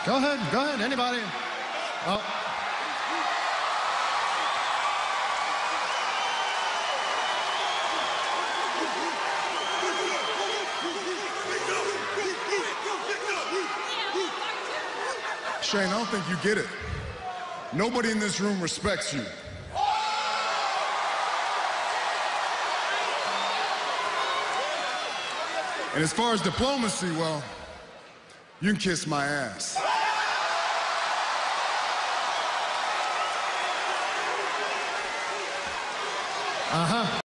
Go ahead, anybody. Oh. Shane, I don't think you get it. Nobody in this room respects you. And as far as diplomacy, well, you can kiss my ass. Uh-huh.